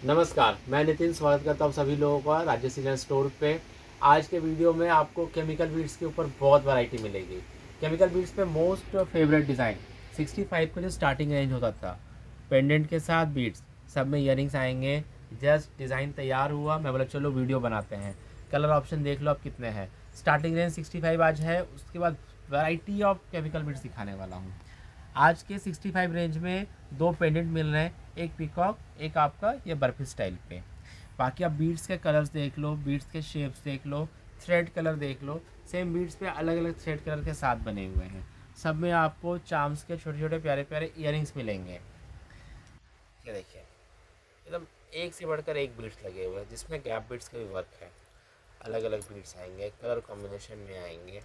नमस्कार, मैं नितिन स्वागत करता हूँ सभी लोगों का राज्य सीजन स्टोर पे। आज के वीडियो में आपको केमिकल बीड्स के ऊपर बहुत वैरायटी मिलेगी। केमिकल बीड्स पे मोस्ट फेवरेट डिज़ाइन 65 का जो स्टार्टिंग रेंज होता था, पेंडेंट के साथ बीड्स, सब में ईयरिंग्स आएंगे। जस्ट डिज़ाइन तैयार हुआ, मैं बोला चलो वीडियो बनाते हैं। कलर ऑप्शन देख लो आप कितने हैं। स्टार्टिंग रेंज 65 आज है, उसके बाद वैरायटी ऑफ केमिकल बीड्स दिखाने वाला हूँ। आज के 65 रेंज में दो पेंडेंट मिल रहे हैं, एक पिकॉक, एक आपका ये बर्फी स्टाइल पे। बाकी आप बीड्स के कलर्स देख लो, बीड्स के शेप्स देख लो, थ्रेड कलर देख लो। सेम बीड्स पे अलग अलग थ्रेड कलर के साथ बने हुए हैं। सब में आपको चार्म्स के छोटे छोटे प्यारे प्यारे ईयरिंग्स मिलेंगे। ये देखिए, एकदम एक से बढ़कर एक बीड्स लगे हुए हैं, जिसमें गैप बीड्स का भी वर्क है। अलग अलग बीड्स आएंगे, कलर कॉम्बिनेशन में आएंगे।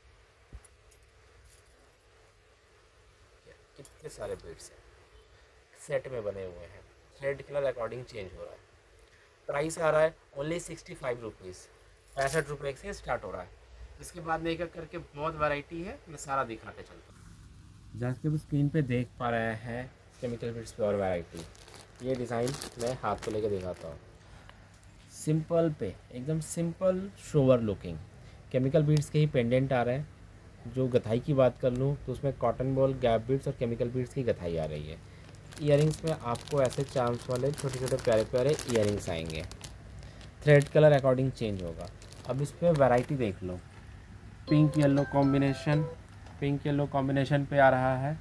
कितने सारे बीड्स हैं, सेट में बने हुए हैं। थ्रेड कलर अकॉर्डिंग चेंज हो रहा है। प्राइस आ रहा है ओनली 65 रुपीज़, 65 रुपये से स्टार्ट हो रहा है। इसके बाद में एक करके बहुत वैरायटी है, मैं सारा दिखाते चलता हूँ। जैसे कि आप स्क्रीन पे देख पा रहे हैं केमिकल बीड्स पे और वैरायटी। ये डिज़ाइन मैं हाथ पे लेके दिखाता हूँ। सिंपल पे एकदम simple shower looking chemical beads के ही पेंडेंट आ रहे हैं। जो गथाई की बात कर लूँ तो उसमें कॉटन बॉल, गैप बीड्स और केमिकल बीड्स की गथाई आ रही है। ईयरिंग्स में आपको ऐसे चार्म्स वाले छोटे छोटे प्यारे प्यारे ईयरिंग्स आएंगे। थ्रेड कलर अकॉर्डिंग चेंज होगा। अब इस पर वैरायटी देख लो। Pink yellow combination, pink yellow combination पे आ रहा है।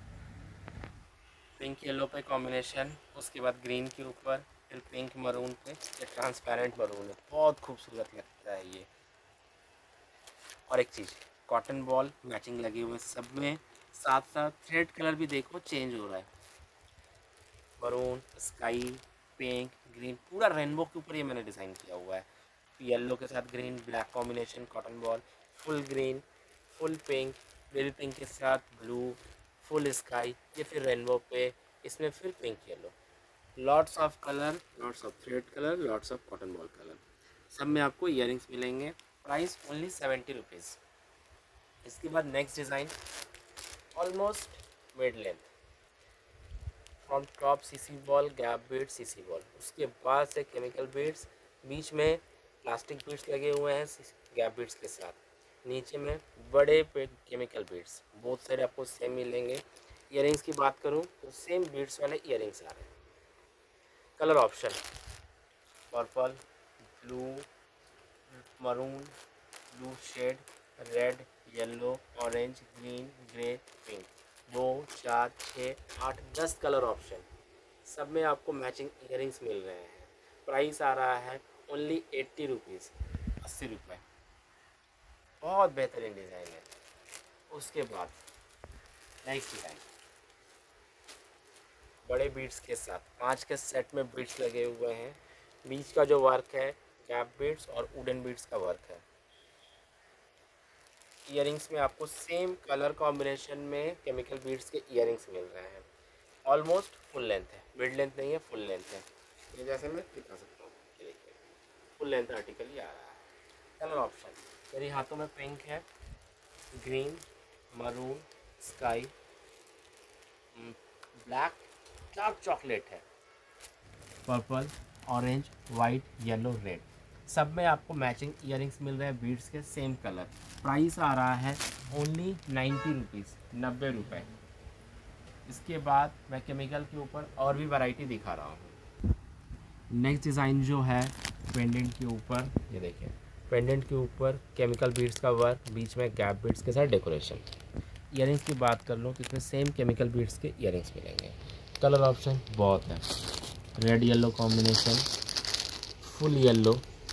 पिंक येलो पे कॉम्बिनेशन, उसके बाद ग्रीन के ऊपर, फिर पिंक मरून पे। ये ट्रांसपेरेंट मरून है, बहुत खूबसूरत लगता है ये। और एक चीज़, कॉटन बॉल मैचिंग लगे हुए सब में, साथ साथ थ्रेड कलर भी देखो चेंज हो रहा है। मरून, स्काई, पिंक, ग्रीन, पूरा रेनबो के ऊपर ये मैंने डिज़ाइन किया हुआ है। येलो के साथ green, black combination, cotton ball, full green, full pink, baby pink के साथ ब्लू, फुल स्काई, ये फिर रेनबो पे, इसमें फिर pink yellow. Lots of colour, lots of thread colour, lots of cotton ball colour. सब में आपको ईयरिंग्स मिलेंगे। Price only 70 rupees. इसके बाद next design almost mid length, from top CC ball, gap beads, CC ball. उसके बाद से chemical beads, बीच में प्लास्टिक बीड्स लगे हुए हैं गैप बीड्स के साथ। नीचे में बड़े पे केमिकल बीड्स, बोथ साइड आपको सेम मिलेंगे। ईयरिंग्स की बात करूं तो सेम बीड्स वाले ईयरिंग्स आ रहे हैं। Colour option purple, blue, maroon, blue shade, red, yellow, orange, green, grey, pink. 2, 4, 6, 8, 10 colour option. सब में आपको मैचिंग ईयरिंग्स मिल रहे हैं। प्राइस आ रहा है ओनली 80 रुपीज़, 80 रुपये। बहुत बेहतरीन डिज़ाइन है। उसके बाद नेक्स्ट डिज़ाइन बड़े बीड्स के साथ 5 के सेट में बीड्स लगे हुए हैं। बीच का जो वर्क है गैप बीड्स और वुडन बीड्स का वर्क है। ईयरिंग्स में आपको सेम कलर कॉम्बिनेशन में केमिकल बीड्स के ईयरिंग्स मिल रहे हैं। ऑलमोस्ट फुल लेंथ है, मिड लेंथ नहीं है, फुल लेंथ है। ये जैसे मैं दिखा सकता हूँ, ये देखिए फुल लेंथ आर्टिकल ही आ रहा है। कलर ऑप्शन मेरे हाथों में पिंक है, green, maroon, sky, black, dark chocolate है, purple, orange, white, yellow, red. सब में आपको मैचिंग ईयरिंग्स मिल रहे हैं बीड्स के सेम कलर। प्राइस आ रहा है ओनली 90 रुपीज़, 90 रुपये। इसके बाद मैं केमिकल के ऊपर और भी वैरायटी दिखा रहा हूँ। नेक्स्ट डिज़ाइन जो है पेंडेंट के ऊपर, ये देखिए पेंडेंट के ऊपर केमिकल बीड्स का वर्क, बीच में गैप बीड्स के साथ डेकोरेशन। ईयरिंग्स की बात कर लो तो इसमें सेम केमिकल बीड्स के ईयरिंग्स मिलेंगे। कलर ऑप्शन बहुत है, red yellow combination, full yellow,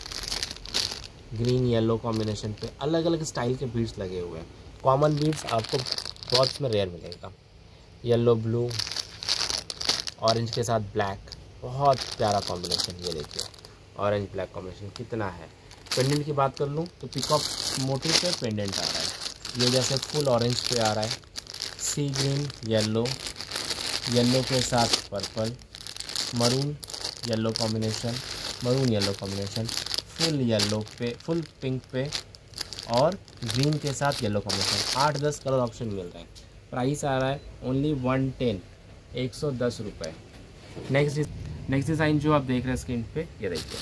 green yellow combination पे अलग अलग स्टाइल के बीड्स लगे हुए हैं। कॉमन बीड्स आपको बहुत इसमें रेयर मिलेगा। येलो ब्लू, ऑरेंज के साथ ब्लैक, बहुत प्यारा कॉम्बिनेशन। ये देखिए ऑरेंज ब्लैक कॉम्बिनेशन कितना है। पेंडेंट की बात कर लूँ तो पिकॉक मोटिव पे पेंडेंट आ रहा है। ये जैसे फुल ऑरेंज पे आ रहा है, सी ग्रीन येलो, येलो के साथ purple, maroon yellow combination, maroon yellow combination, full yellow पे, फुल पिंक पे और ग्रीन के साथ येलो कॉम्बिनेशन। 8-10 कलर ऑप्शन मिल रहे हैं। प्राइस आ रहा है ओनली 110, 110 रुपये। नेक्स्ट नेक्स्ट डिज़ाइन जो आप देख रहे हैं स्क्रीन पे, ये देखिए,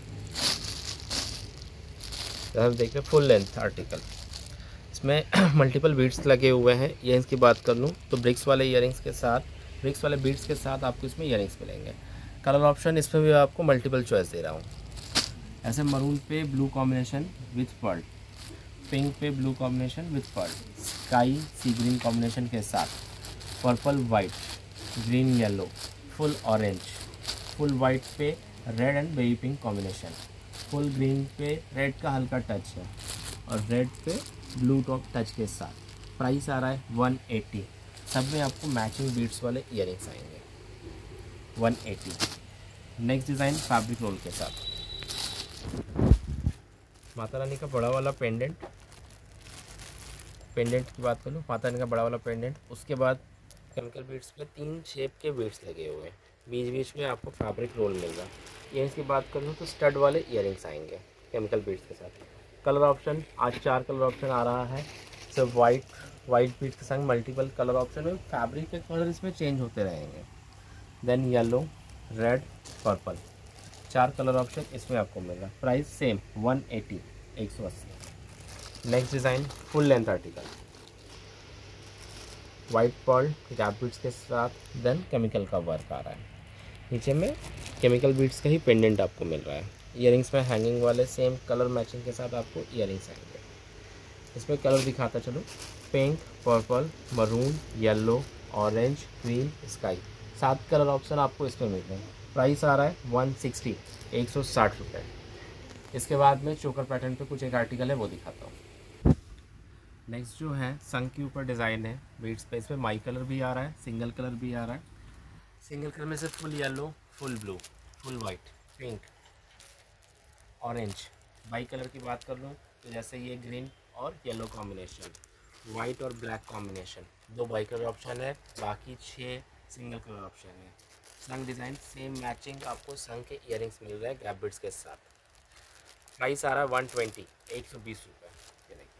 आप देख रहे हैं फुल लेंथ आर्टिकल, इसमें मल्टीपल बीड्स लगे हुए हैं। ईयरिंग्स की बात कर लूँ तो ब्रिक्स वाले ईयरिंग्स के साथ, ब्रिक्स वाले बीड्स के साथ आपको इसमें ईयरिंग्स मिलेंगे। कलर ऑप्शन इसमें भी आपको मल्टीपल चॉइस दे रहा हूँ। ऐसे मरून पे blue combination with pearl, pink पे blue combination with pearl, sky sea green combination के साथ, purple white, green yellow, full orange, full white पे red and baby pink combination, full green पे red का हल्का टच है और रेड पे ब्लू टॉप टच के साथ। प्राइस आ रहा है 180। सब में आपको मैचिंग बीड्स वाले ईयरिंग्स आएंगे 180। नेक्स्ट डिज़ाइन फैब्रिक रोल के साथ, माता रानी का बड़ा वाला पेंडेंट, पेंडेंट की बात करूँ, माता रानी का बड़ा वाला पेंडेंट, उसके बाद केमिकल बीड्स पे 3 शेप के बीड्स लगे हुए हैं, बीच बीच में आपको फैब्रिक रोल मिलेगा। ईयरिंग्स की बात करूँ तो स्टड वाले ईयरिंग्स आएंगे केमिकल बीड्स के साथ। कलर ऑप्शन आज 4 कलर ऑप्शन आ रहा है, सिर्फ वाइट बीड्स के संग मल्टीपल कलर ऑप्शन में, फैब्रिक के कलर इसमें चेंज होते रहेंगे। Then yellow, red, purple, 4 colour option इसमें आपको मिलेगा। Price same 180, 180। Next design full length article, white pearl gap beads के साथ, देन केमिकल का वर्क आ रहा है। नीचे में केमिकल बीड्स का ही पेंडेंट आपको मिल रहा है। ईयरिंग्स में हैंगिंग वाले सेम कलर मैचिंग के साथ आपको ईयरिंग्स आएंगे। इसमें कलर दिखाता चलो, pink, purple, maroon, yellow, orange, green, sky, 7 colour option आपको इसमें मिल रहे हैं। प्राइस आ रहा है 160, 160 रुपये। इसके बाद में चोकर पैटर्न पे कुछ एक आर्टिकल है वो दिखाता हूँ। नेक्स्ट जो है संग के ऊपर डिज़ाइन है बीड्स पे, इसमें माई कलर भी आ रहा है, सिंगल कलर भी आ रहा है। सिंगल कलर में से full yellow, full blue, full white, pink, orange. Bi colour की बात कर लूँ तो जैसे ये ग्रीन और येलो कॉम्बिनेशन, वाइट और black combination, 2 bi colour option है, बाकी 6 सिंगल कलर ऑप्शन है। संग डिज़ाइन सेम मैचिंग आपको संग के ईयरिंग्स मिल रहे हैं गैप बीड्स के साथ। प्राइस आ रहा है 120, 120 रुपये। ये देखिए।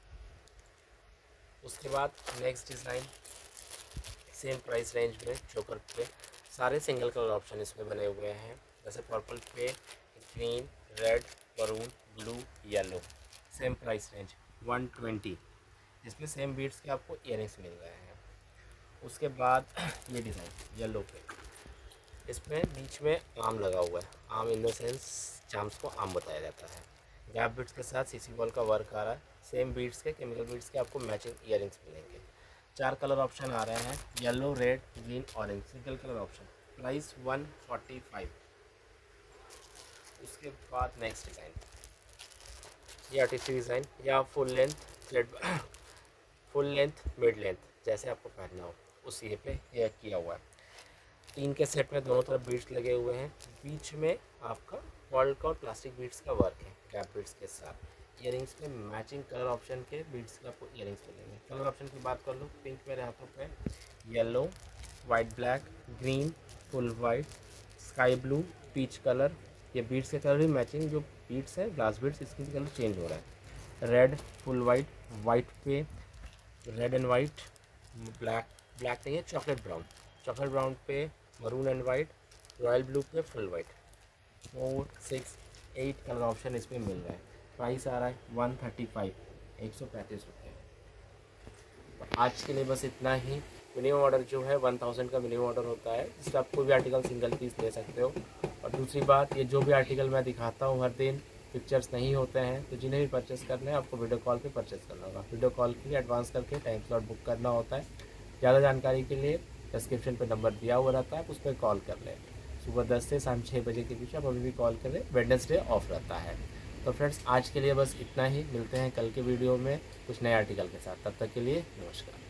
उसके बाद next design same price range में चोकर पे, सारे सिंगल कलर ऑप्शन इसमें बने हुए हैं, जैसे पर्पल पे green, red, maroon, blue, yellow, same price range 120। इसमें सेम बीड्स के आपको ईयरिंग्स मिल रहे हैं। उसके बाद ये डिज़ाइन येलो पे, इसमें बीच में आम लगा हुआ है, आम इन द सेंस चाम्स को आम बताया जाता है। गैप बीड्स के साथ सीसी बॉल का वर्क आ रहा है, सेम बीड्स के केमिकल बीड्स के आपको मैचिंग ईयरिंग्स मिलेंगे। 4 कलर ऑप्शन आ रहे हैं, yellow, red, green, orange, single colour option. Price 145। उसके बाद नेक्स्ट डिज़ाइन, ये आर्टिस्टिक डिज़ाइन, या full length flat, full length mid length, जैसे आपको पहनना हो उस ये पे यह किया हुआ है। 3 के सेट में दोनों तरफ बीड्स लगे हुए हैं, बीच में आपका पर्ल का और प्लास्टिक बीड्स का वर्क है गैप बीड्स के साथ। ईयरिंग्स में मैचिंग कलर ऑप्शन के बीड्स का आपको ईयरिंग्स मिलेंगे। कलर ऑप्शन की बात कर लो, पिंक मेरे हाथों पे, yellow, white black, green, full white, sky blue, peach colour. ये बीड्स के कलर भी मैचिंग, जो बीड्स है ग्लास बीड्स, इसकी भी कलर चेंज हो रहा है। रेड, फुल वाइट, वाइट पे रेड एंड वाइट, ब्लैक नहीं है, चॉकलेट ब्राउन पे maroon and white, royal blue पे फुल वाइट। 4, 6, 8 कलर ऑप्शन इसमें मिल रहा है। प्राइस आ रहा है 135, 135 रुपये। आज के लिए बस इतना ही। मिनिमम ऑर्डर जो है 1000 का मिनिमम ऑर्डर होता है, जिससे आप कोई भी आर्टिकल सिंगल पीस ले सकते हो। और दूसरी बात, ये जो भी आर्टिकल मैं दिखाता हूँ हर दिन पिक्चर्स नहीं होते हैं, तो जिन्हें भी परचेस करना है आपको वीडियो कॉल पे परचेस करना होगा। वीडियो कॉल के लिए एडवांस करके टाइम स्लॉट बुक करना होता है। ज़्यादा जानकारी के लिए डिस्क्रिप्शन पे नंबर दिया हुआ रहता है, आप उस पर कॉल कर लें। सुबह 10 से शाम 6 बजे के बीच आप अभी भी कॉल करें, वेडनेसडे ऑफ रहता है। तो फ्रेंड्स आज के लिए बस इतना ही, मिलते हैं कल के वीडियो में कुछ नए आर्टिकल के साथ। तब तक के लिए नमस्कार।